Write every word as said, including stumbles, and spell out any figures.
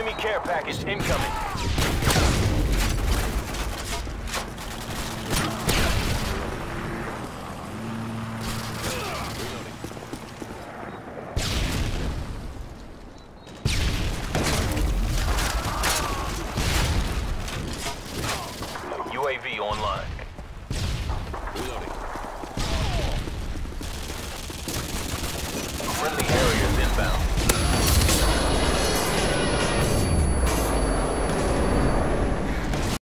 Enemy care package incoming. U A V online.